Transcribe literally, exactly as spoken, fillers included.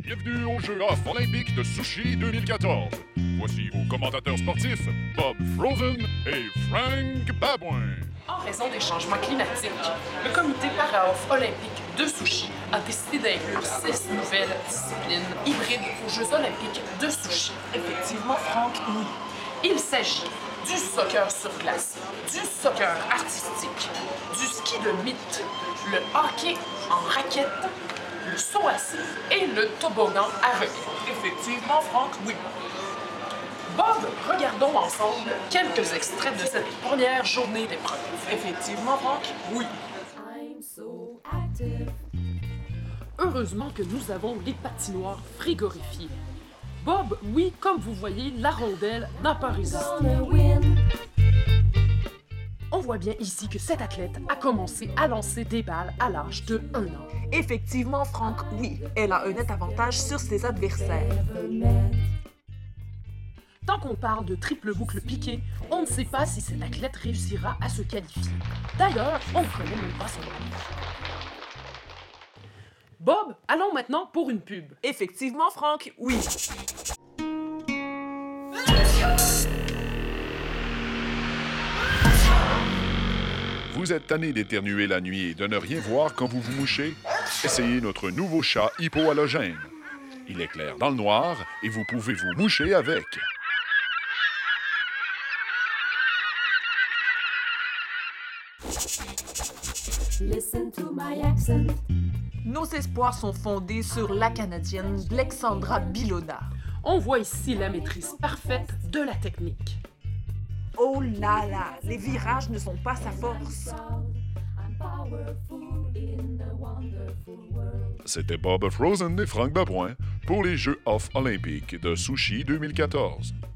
Bienvenue aux Jeux off olympiques de sushi deux mille quatorze. Voici vos commentateurs sportifs, Bob Frozen et Frank Babouin. En raison des changements climatiques, le comité para-off olympique de sushi a décidé d'inclure six nouvelles disciplines hybrides aux Jeux olympiques de sushi. Effectivement, Franck, oui. Il s'agit du soccer sur glace, du soccer artistique, du ski de mythe, le hockey en raquette, le saut à ski et le toboggan à requins. Effectivement, Franck, oui. Bob, regardons ensemble quelques extraits de cette première journée d'épreuve. Effectivement, Franck, oui. Heureusement que nous avons les patinoires frigorifiées. Bob, oui, comme vous voyez, la rondelle n'a pas résisté. On voit bien ici que cet athlète a commencé à lancer des balles à l'âge de un an. Effectivement, Franck, oui. Elle a un net avantage sur ses adversaires. Tant qu'on parle de triple boucle piquée, on ne sait pas si cet athlète réussira à se qualifier. D'ailleurs, on ne connaît même pas son nom. Bob, allons maintenant pour une pub. Effectivement, Franck, oui. Vous êtes tanné d'éternuer la nuit et de ne rien voir quand vous vous mouchez? Essayez notre nouveau chat hypohalogène. Il éclaire dans le noir et vous pouvez vous moucher avec. Listen to my accent. Nos espoirs sont fondés sur la Canadienne Blexandra Bilona. On voit ici la maîtrise parfaite de la technique. Oh là là, les virages ne sont pas sa force. I'm powerful in the wonderful world. C'était Bob Frozen et Frank Babouin pour les Jeux off olympiques de sushi deux mille quatorze.